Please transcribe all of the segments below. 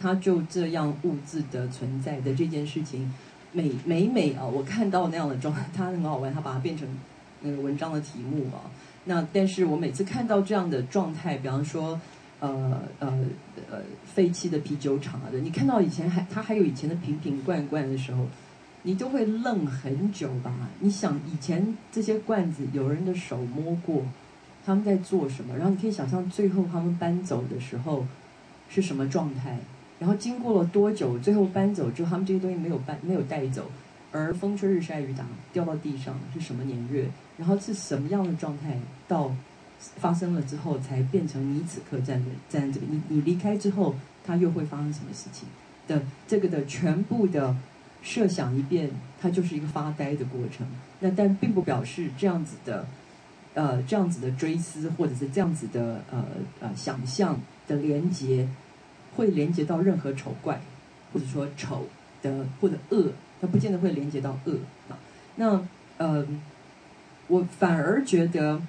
它就这样物质的存在的这件事情，每啊，我看到那样的状态，它很好玩，它把它变成那个文章的题目啊。那但是我每次看到这样的状态，比方说废弃的啤酒厂啊的，你看到以前它还有以前的瓶瓶罐罐的时候，你都会愣很久吧？你想以前这些罐子有人的手摸过，他们在做什么？然后你可以想象最后他们搬走的时候是什么状态，然后经过了多久，最后搬走之后，他们这些东西没有带走，而风吹日晒雨打掉到地上是什么年月，然后是什么样的状态到发生了之后才变成你此刻站这里，你离开之后，它又会发生什么事情的这个的全部的设想一遍，它就是一个发呆的过程。那但并不表示这样子的追思，或者是这样子的想象的连接，会连接到任何丑怪，或者说丑的或者恶，它不见得会连接到恶啊。那我反而觉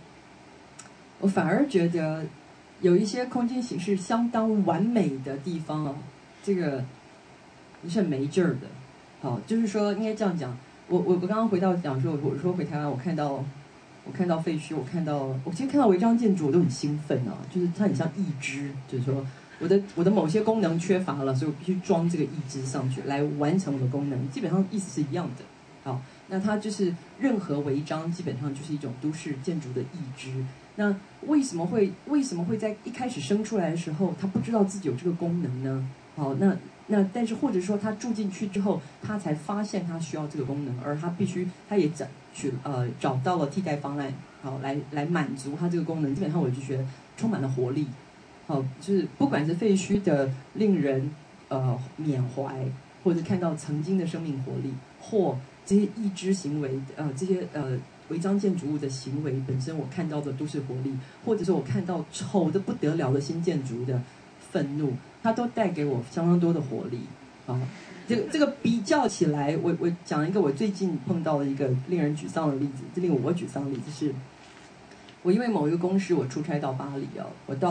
得有一些空间形式相当完美的地方哦，这个是很没劲儿的。好，就是说应该这样讲。我刚刚回到讲说，我说回台湾，我看到废墟，我其实看到违章建筑我都很兴奋啊，就是它很像义肢，就是说我的某些功能缺乏了，所以我必须装这个义肢上去来完成我的功能，基本上意思是一样的。好，那它就是任何违章基本上就是一种都市建筑的义肢。那为什么会在一开始生出来的时候，他不知道自己有这个功能呢？好，那但是或者说他住进去之后，他才发现他需要这个功能，而他也找到了替代方案，好来满足他这个功能。基本上我就觉得充满了活力。好，就是不管是废墟的令人缅怀，或者看到曾经的生命活力，或这些义肢行为这些违章建筑物的行为本身，我看到的都是活力，或者是我看到丑的不得了的新建筑的愤怒，它都带给我相当多的活力啊。这个比较起来，我讲一个我最近碰到的一个令人沮丧的例子，这令我沮丧的例子是，我因为某一个公事我出差到巴黎啊，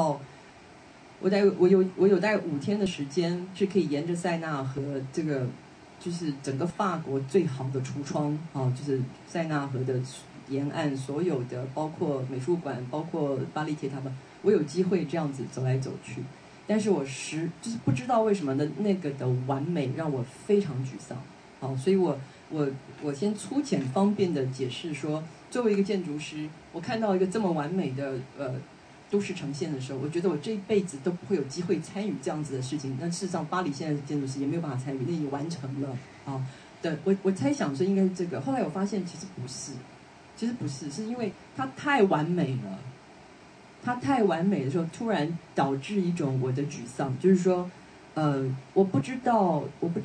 我有大概5天的时间是可以沿着塞纳河这个。就是整个法国最好的橱窗啊，就是塞纳河的沿岸所有的，包括美术馆，包括巴黎铁塔们，我有机会这样子走来走去。但是就是不知道为什么的那个的完美让我非常沮丧。好，所以我先粗浅方便的解释说，作为一个建筑师，我看到一个这么完美的都市呈现的时候，我觉得我这一辈子都不会有机会参与这样子的事情。那事实上，巴黎现在的建筑师也没有办法参与，那已经完成了啊。我猜想说应该是这个，后来我发现其实不是，是因为它太完美了。它太完美的时候，突然导致一种我的沮丧，就是说，我不知道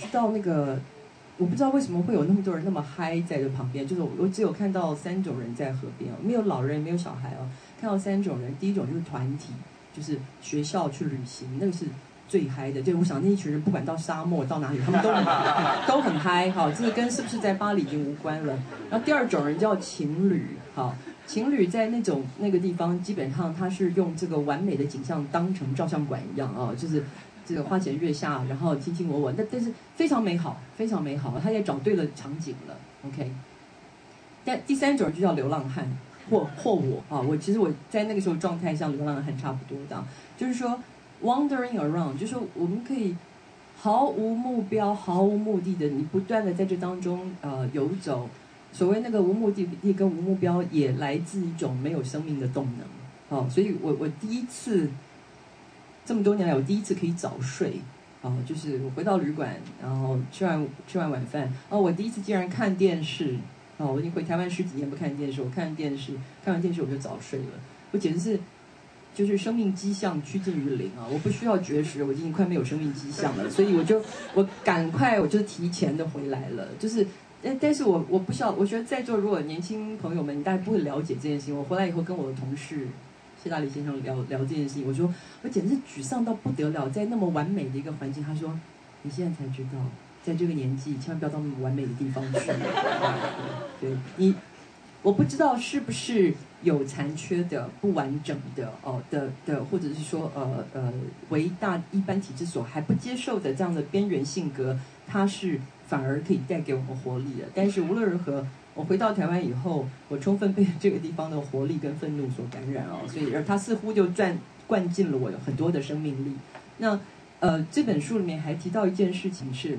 为什么会有那么多人那么嗨在这旁边。就是我只有看到3种人在河边，没有老人，没有小孩哦。看到3种人，第一种就是团体，就是学校去旅行，那个是最嗨的。对，我想那一群人不管到沙漠到哪里，他们都很嗨。好，这个跟是不是在巴黎已经无关了。然后第2种人叫情侣，好。情侣在那个地方，基本上他是用这个完美的景象当成照相馆一样啊，就是这个花前月下，然后卿卿我我，但是非常美好，非常美好，他也找对了场景了 ，OK。但第3种就叫流浪汉，或我啊，其实我在那个时候状态像流浪汉差不多的，就是说 wandering around， 就是说我们可以毫无目标、毫无目的的，你不断的在这当中游走。所谓那个无目的地跟无目标，也来自一种没有生命的动能。好，所以我第一次这么多年来，我第一次可以早睡。好，就是我回到旅馆，然后吃完晚饭，我第一次竟然看电视。我已经回台湾10几年不看电视，我看完电视我就早睡了。我简直是就是生命迹象趋近于0啊！我不需要绝食，我已经快没有生命迹象了，所以我赶快我就提前的回来了，就是。但是我不晓得，我觉得在座如果年轻朋友们，你大概不会了解这件事情。我回来以后跟我的同事谢大礼先生聊这件事情，我说我简直是沮丧到不得了，在那么完美的一个环境，他说你现在才知道，在这个年纪千万不要到那么完美的地方去。对我不知道是不是有残缺的、不完整的或者是说为一般体制所还不接受的这样的边缘性格，它是反而可以带给我们活力的。但是无论如何，我回到台湾以后，我充分被这个地方的活力跟愤怒所感染所以而它似乎就灌进了我很多的生命力。那这本书里面还提到一件事情是，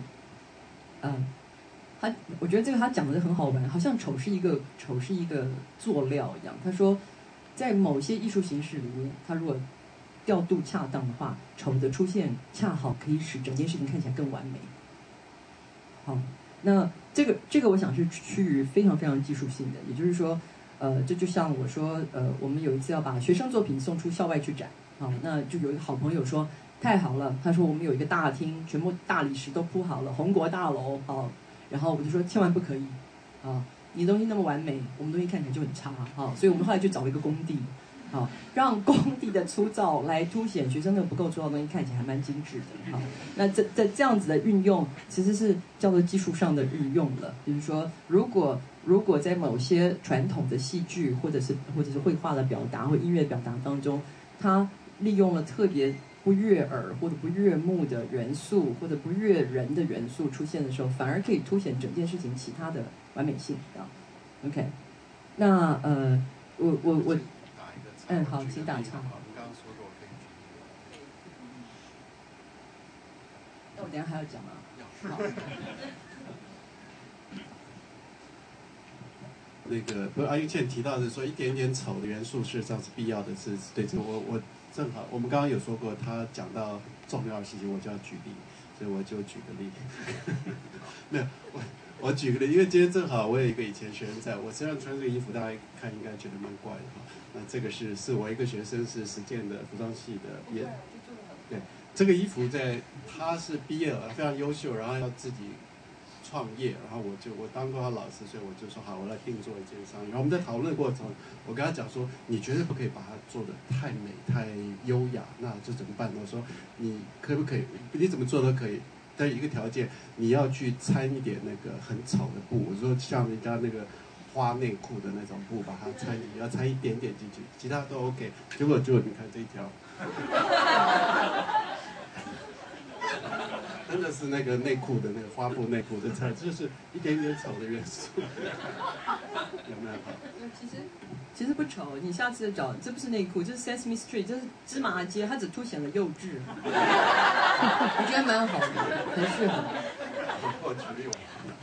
我觉得这个他讲的很好玩，好像丑是一个佐料一样。他说，在某些艺术形式里面，他如果调度恰当的话，丑的出现恰好可以使整件事情看起来更完美。好，那这个我想是趋于非常非常技术性的，也就是说，这就像我说，我们有一次要把学生作品送出校外去展，好，那就有一个好朋友说太好了，他说我们有一个大厅，全部大理石都铺好了，红国大楼，好。然后我就说千万不可以，你的东西那么完美，我们东西看起来就很差，所以我们后来就找了一个工地，让工地的粗糙来凸显学生那个不够粗糙的东西看起来还蛮精致的，那这样子的运用其实是叫做技术上的运用了，就是说如果在某些传统的戏剧或者是绘画的表达或音乐表达当中，它利用了特别不悦耳或者不悦目的元素，或者不悦人的元素出现的时候，反而可以凸显整件事情其他的完美性。OK， 那我好，请打岔。那我等一下还要讲吗？好。 那个不是阿英倩提到的说，一点点丑的元素事实上是必要的，是对这我正好我们刚刚有说过，他讲到重要的事情，我就要举例，所以我就举个例。没有，我举个例，因为今天正好我有一个以前学生在，我身上穿这个衣服，大家看应该觉得蛮怪的哈。那这个是我一个学生是实践的服装系的毕业，对，这个衣服他是毕业了，非常优秀，然后要自己创业，然后我当过他老师，所以我就说好，我来定做一件商品。然后我们在讨论的过程中，我跟他讲说，你绝对不可以把它做得太美、太优雅，那这怎么办呢？我说你可不可以？你怎么做都可以，但一个条件，你要去掺一点那个很丑的布。我说像人家那个花内裤的那种布，把它掺进去，要掺一点点进去，其他都 OK。结果你看这一条。真的是那个内裤的那个花布内裤的菜，就是一点点丑的元素，有没有？ 其实不丑，你下次找，这不是内裤，这是 Sesame Street， 这是芝麻街，它只凸显了幼稚。我觉得蛮好的，很适合。 我举例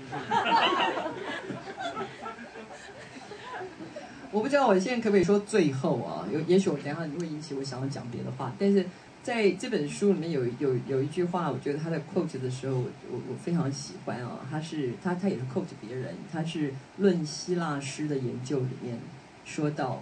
我不知道我现在可不可以说最后也许我等一下会引起我想要讲别的话，但是在这本书里面有一句话，我觉得他在 quote 的时候，我非常喜欢他也是 quote 别人，他是论希腊诗的研究里面说到，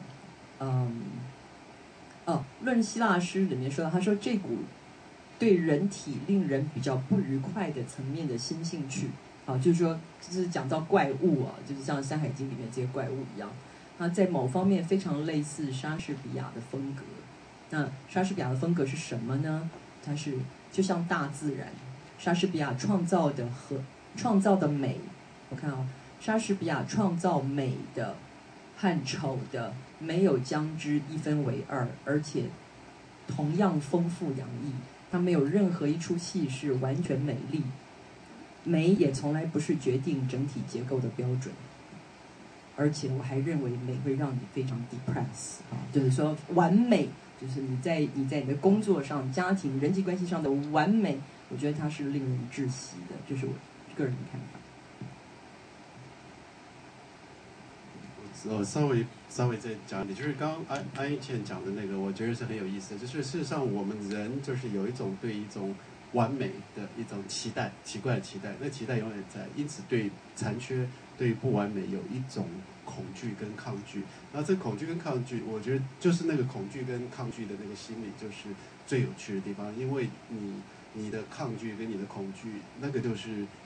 论希腊诗里面说到，他说这股对人体令人比较不愉快的层面的新兴趣，就是说就是讲到怪物就是像《山海经》里面这些怪物一样，它在某方面非常类似莎士比亚的风格。那莎士比亚的风格是什么呢？它是就像大自然，莎士比亚创造的美。我看莎士比亚创造美的和丑的没有将之一分为二，而且同样丰富洋溢。它没有任何一出戏是完全美丽，美也从来不是决定整体结构的标准。而且我还认为美会让你非常 depress 就是说完美，就是你在你的工作上、家庭、人际关系上的完美，我觉得它是令人窒息的，这是我个人的看法。 我稍微再讲一点，就是刚刚安一倩讲的那个，我觉得是很有意思的。就是事实上我们人就是有一种对一种完美的一种期待，奇怪的期待，那期待永远在，因此对残缺、对不完美有一种恐惧跟抗拒。那这恐惧跟抗拒，我觉得就是那个恐惧跟抗拒的那个心理，就是最有趣的地方，因为你的抗拒跟你的恐惧，那个就是